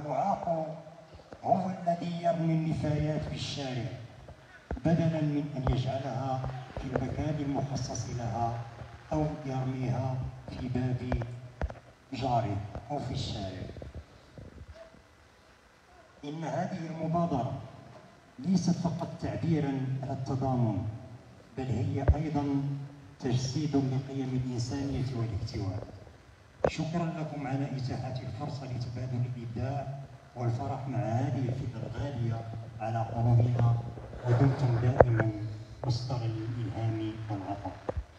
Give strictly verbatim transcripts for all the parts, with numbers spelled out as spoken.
والمعاق هو الذي يرمي النفايات في الشارع بدلا من أن يجعلها في المكان المخصص لها أو يرميها في باب جاره أو في الشارع. إن هذه المبادرة ليست فقط تعبيرا على التضامن، بل هي أيضا تجسيد لقيم الإنسانية والاحتواء. شكرا لكم على إتاحة الفرصة لتبادل الإبداع والفرح مع هذه الفكرة الغالية على قلوبنا، ودمتم دائما مصدرا للإلهام والعطاء.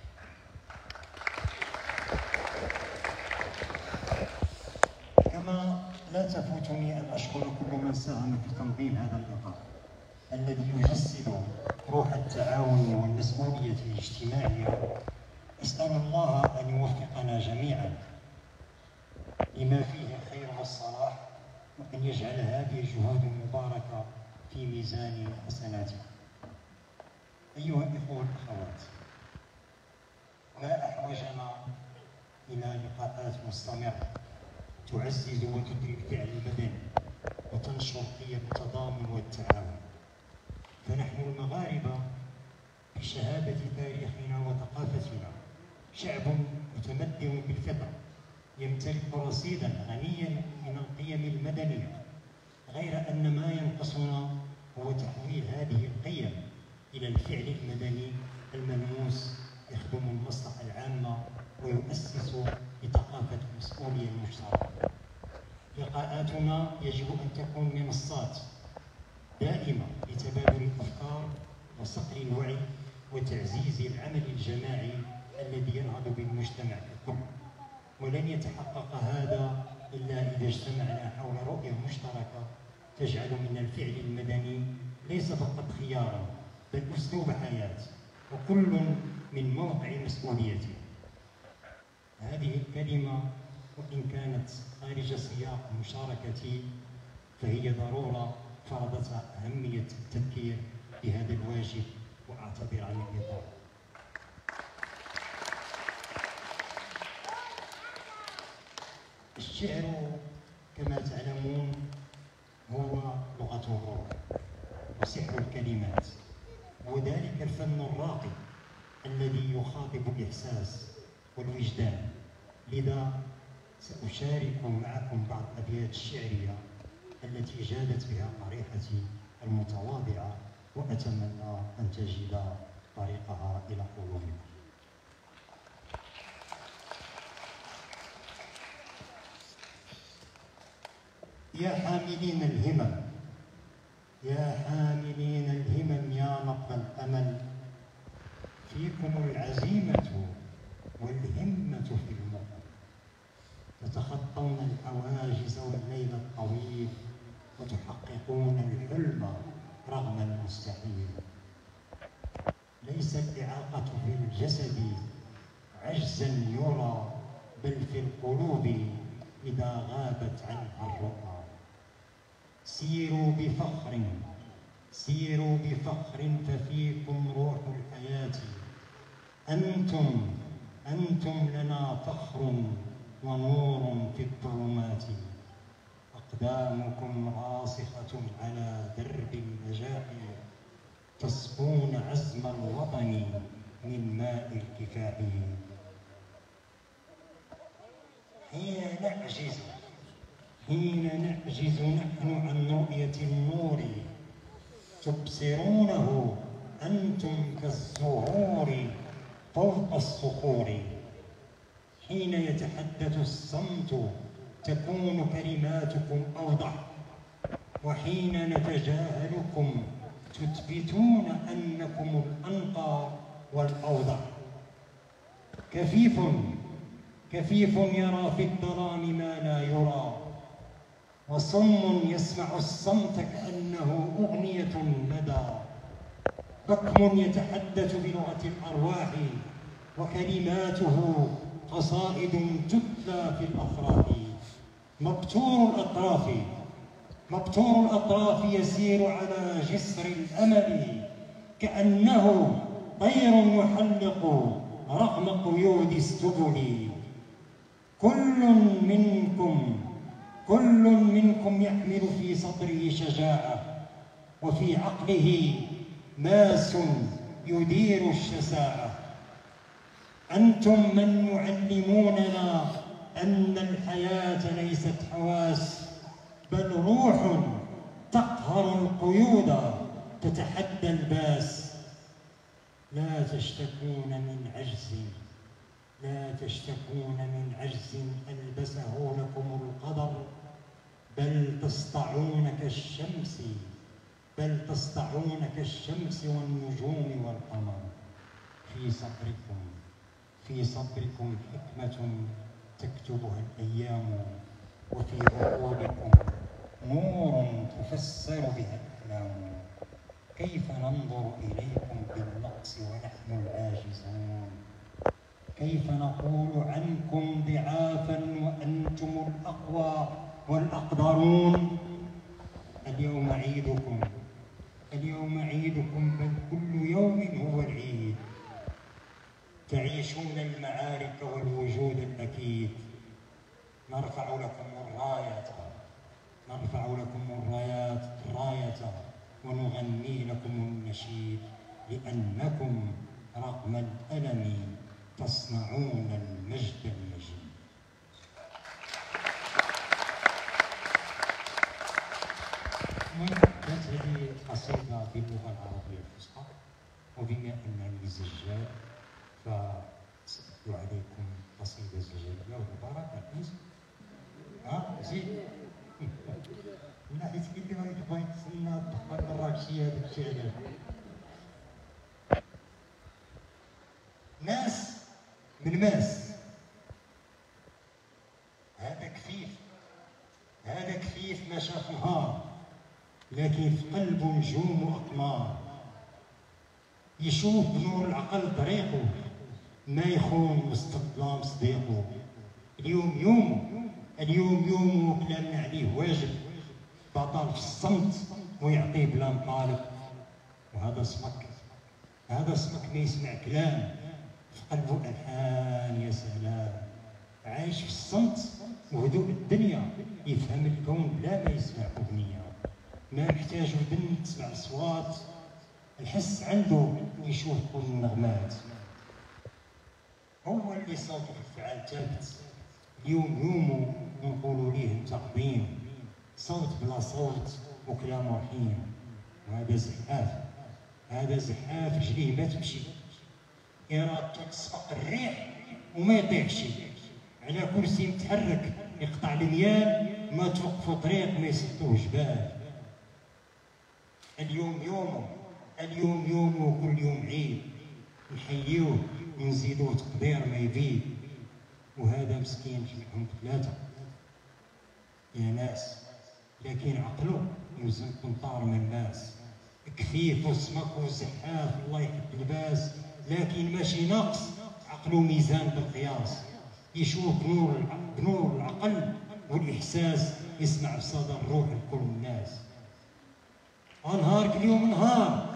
كما لا تفوتني أن أشكر كل من ساهم في تنظيم هذا اللقاء الذي يجسد روح التعاون والمسؤولية الاجتماعية. أسأل الله أن يوفقنا جميعا لما فيه الخير والصلاح، وأن يجعل هذه الجهود المباركة في ميزان حسناته. أيها الإخوة والأخوات، ما أحوجنا إلى لقاءات مستمرة تعزز وتدرك الفعل المدني وتنشر قيم التضامن والتعاون. فنحن المغاربة بشهادة تاريخنا وثقافتنا شعب متمدن بالفطرة، يمتلك رصيدا غنيا من القيم المدنية، غير أن ما ينقصنا هو تحويل هذه القيم إلى الفعل المدني الملموس يخدم المصلحة العامة ويؤسس لثقافة المسؤولية المشتركة. لقاءاتنا يجب أن تكون منصات دائمة لتبادل الأفكار وصقل الوعي وتعزيز العمل الجماعي الذي ينهض بالمجتمع ككل. ولن يتحقق هذا إلا إذا اجتمعنا حول رؤية مشتركة تجعل من الفعل المدني ليس فقط خيارا بل أسلوب حياة، وكل من موقع مسؤوليته. هذه الكلمة وإن كانت خارج سياق مشاركتي فهي ضرورة فرضت أهمية التفكير بهذا الواجب وأعتذر عن الإطالة. الشعر كما تعلمون هو لغة الروح وسحر الكلمات، وذلك الفن الراقي الذي يخاطب الإحساس والوجدان. لذا سأشارك معكم بعض الأبيات الشعرية التي جادت بها طريقتي المتواضعة، وأتمنى أن تجد طريقها إلى قلوبكم. يا حاملين الهمم، يا حاملين الهمم، يا نبض الأمل، فيكم العزيمة والهمة في المقام، تتخطون الحواجز والليل الطويل وتحققون الحلم رغم المستحيل. ليس الإعاقة في الجسد عجزا يرى، بل في القلوب إذا غابت عنها الرؤى. سيروا بفخر سيروا بفخر ففيكم روح الحياة، أنتم أنتم لنا فخر ونور في الظلمات. أقدامكم راسخة على درب النجاح، تسقون عزم الوطن من ماء الكفاح. حين نعجز حين نعجز نحن عن رؤية النور، تبصرونه أنتم كالزهور فوق الصخور. حين يتحدث الصمت تكون كلماتكم أوضح، وحين نتجاهلكم تثبتون أنكم الأنقى والأوضح. كفيف كفيف يرى في الظلام ما لا يرى، وصم يسمع الصمت كأنه أغنية ندى. بكم يتحدث بلغة الأرواح، وكلماته قصائد تتلى في الأفراح. مبتور الأطراف مبتور الأطراف يسير على جسر الأمل، كأنه طير يحلق رغم قيود السبل. كل منكم كل منكم يحمل في صدره شجاعة، وفي عقله ماس يدير الشساعة. أنتم من يعلموننا أن الحياة ليست حواس، بل روح تقهر القيود تتحدى الباس. لا تشتكون من عجز، لا تشتكون من عجز ألبسه لكم القدر، بل تسطعون كالشمس، بل تسطعون كالشمس والنجوم والقمر. في صبركم في صبركم حكمة تكتبها الأيام، وفي عقولكم نور تفسر بها الأحلام. كيف ننظر إليكم بالنقص ونحن العاجزون؟ كيف نقول عنكم ضعافا وأنتم الأقوى والأقدرون؟ اليوم عيدكم، اليوم عيدكم، بل كل يوم هو العيد. تعيشون المعارك والوجود الأكيد. نرفع لكم الراية، نرفع لكم الرايات الراية ونغني لكم النشيد، لأنكم رغم الألم تصنعون المجد المجيد. كانت هذه قصيدة باللغة العربية الفصحى، وبما أنني زجاج فسأتلو عليكم قصيدة زجاجية وبركة. ها زيد لا حيت كاين اللي غادي تبغي تسنى الدخان الراكشي هذاك الشيء علاش. ناس من ماس، هذا كفيف، هذا كفيف ما شاف نهار، لكن في قلبه نجوم وأقمار. يشوف بنور العقل طريقه، ما يخون وسط الظلام صديقه. اليوم يومه، اليوم يومه، وكلامنا عليه واجب. بطل في الصمت ويعطيه بلا مطالب، وهذا سمك، هذا سمك ما يسمع كلام، في قلبه ألحان يا سلام. عايش في الصمت وهدوء الدنيا، يفهم الكون بلا ما يسمع أغنية. ما محتاج ودن تسمع أصوات، الحس عنده يشوف كل النغمات. هو اللي صوته في الفعال ثابت، اليوم يومه ونقولوا ليه تقديم. صوت بلا صوت وكلام رحيم، وهذا زحاف، هذا زحاف رجليه ما تمشي، إرادته تسبق الريح وما يطيحش. على كرسي متحرك يقطع الميال، ما توقفوا طريق ما يسدوه جبال. اليوم يومه، اليوم يومه، وكل يوم عيد. نحيوه ونزيدوه تقدير ما يبيد. وهذا مسكين جمعهم ثلاثة يا ناس، لكن عقله يوزن قنطار من الناس. كفيف وسمك وزحاف الله يحب اللباس، لكن ماشي ناقص، عقله ميزان بالقياس. يشوف بنور بنور العقل والإحساس، يسمع بصدى الروح لكل الناس. نهار كل يوم نهار،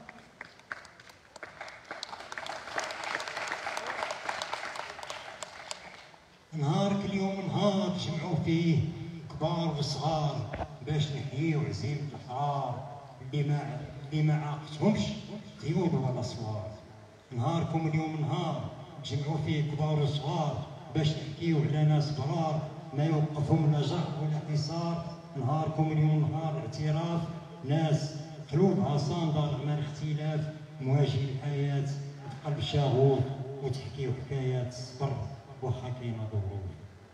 نهار كل يوم نهار جمعوا فيه كبار وصغار، باش نحييو عزيمة الأحرار اللي ما اللي ما عاقتهمش قيود ولا صوار. نهاركم اليوم نهار جمعوا فيه كبار وصغار، باش نحكيو على ناس برار ما يوقفهم لا جرح ولا حصار. نهاركم اليوم نهار اعتراف، ناس قلوبها صامدة رغم الاختلاف، مواجهين الحياة بقلب شغوف، وتحكيو حكايات الصبر واخا كاينه ظروف.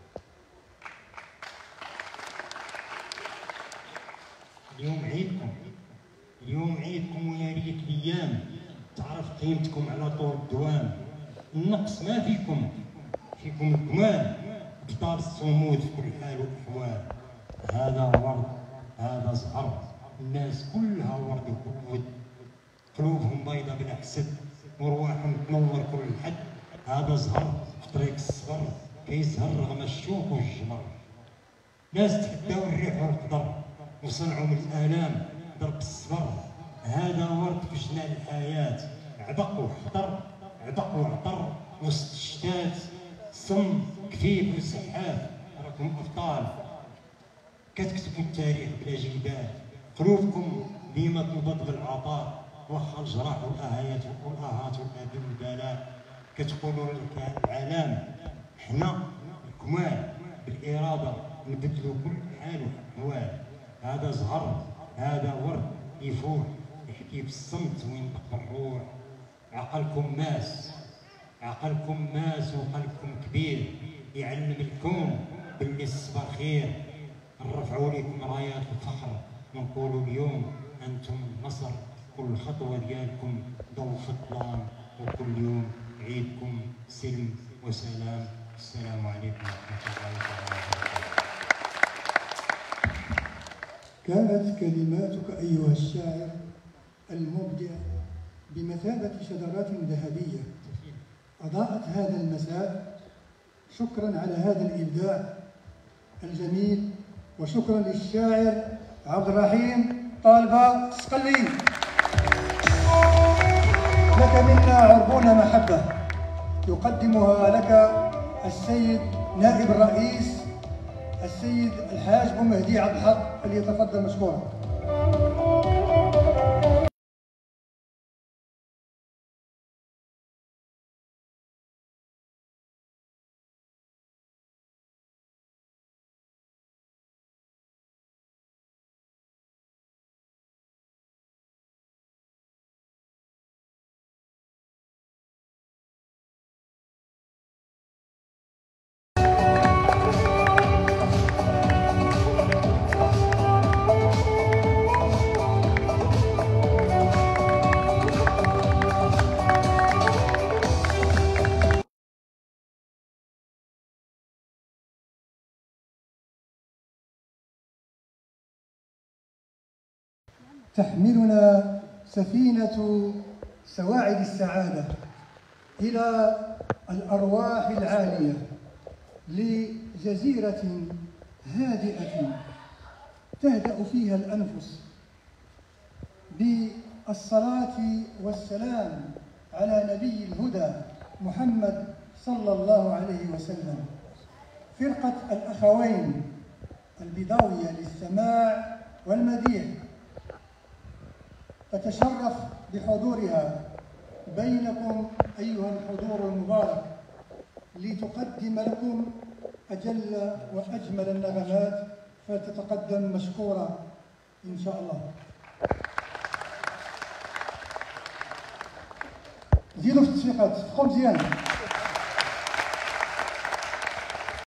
اليوم عيدكم، اليوم عيدكم، ويا ريت الايام تعرف قيمتكم على طول الدوام. النقص ما فيكم، فيكم الكمال، بطال الصمود في كل حال واحوال. هذا ورد، هذا زهر، الناس كلها ورد وود، قلوبهم بيضة بلا حسد، ورواحهم تنور كل حد. هذا زهر في طريق الصبر، كيزهر رغم الشوق والجمر. ناس تحداو الريح والقدر، وصنعوا من الآلام درب الصبر. هذا ورد في جنان الحياة، عبق وحضر، عبق وعطر وسط الشتات. صم كفيف وسحاف، راكم أبطال، كتكتبوا التاريخ بلا جدال، قلوبكم ديما تنبض بالعطاء واخا الجراح والاهات والاهات بالبلاء. كتقولوا العلام حنا الكمال بالاراده نبدلوا كل حال واحوال. هذا زهر هذا ورد يفوح يحكي بالصمت وينطق بالروح. عقلكم ماس عقلكم ماس وقلبكم كبير، يعلم الكون باللي الصبر خير. نرفعوا لكم رايات الفخر ونقولوا اليوم انتم مصر. كل خطوه ديالكم ضوء في الظلام، وكل يوم عيدكم سلم وسلام. السلام عليكم ورحمه الله وبركاته. كانت كلماتك أيها الشاعر المبدع بمثابة شذرات ذهبية أضاءت هذا المساء. شكرا على هذا الإبداع الجميل، وشكرا للشاعر عبد الرحيم طالبة صقلي. لك منا عربون محبة يقدمها لك السيد نائب الرئيس السيد الحاج بن مهدي عبد الحق، فليتفضل مشكورا. تحملنا سفينة سواعد السعادة إلى الأرواح العالية لجزيرة هادئة تهدأ فيها الأنفس بالصلاة والسلام على نبي الهدى محمد صلى الله عليه وسلم. فرقة الأخوين البيضاوية للسماع والمديح تتشرف بحضورها بينكم أيها الحضور المبارك لتقدم لكم أجل وأجمل النغمات، فلتتقدم مشكورة إن شاء الله. زيدوا في التصفيقات، صفقوا مزيان.